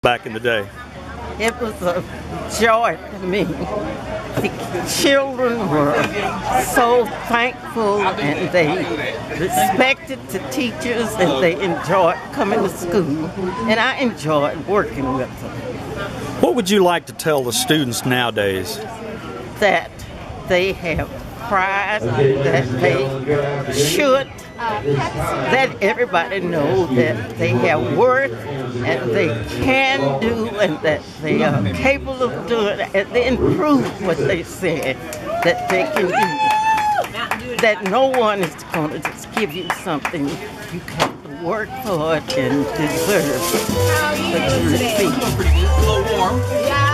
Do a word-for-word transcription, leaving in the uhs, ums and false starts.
back in the day? It was a joy to me. The children were so thankful and they respected the teachers and they enjoyed coming to school. And I enjoyed working with them. What would you like to tell the students nowadays? That they have pride, that they should let everybody know that they have worth and they can do and that they are capable of doing and they improve what they said that they can do. That no one is going to just give you something. You have to work for it and deserve what you receive.